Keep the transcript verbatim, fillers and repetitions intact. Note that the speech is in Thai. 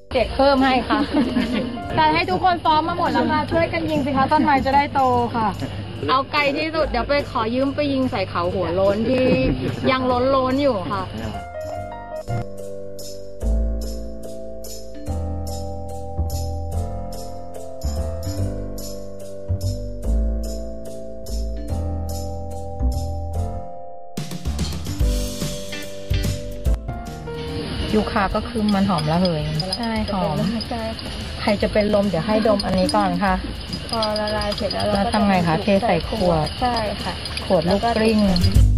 เด็กเพิ่มให้ค่ะ แต่ให้ทุกคนซ้อมมาหมดแล้วค่ะช่วยกันยิงสิคะต้นไม้จะได้โตค่ะ เอาไกลที่สุดเดี๋ยวไปขอยืมไปยิงใส่เขาหัวโล้นที่ยังล้นโล้นอยู่ค่ะยูคาก็คือมันหอมระเหยใช่หอมใครจะเป็นลมเดี๋ยวให้ดมอันนี้ก่อนค่ะพอละลายเสร็จแล้วเราทำไงคะเทใส่ขวดใช่ค่ะขวดลูกกลิ้ง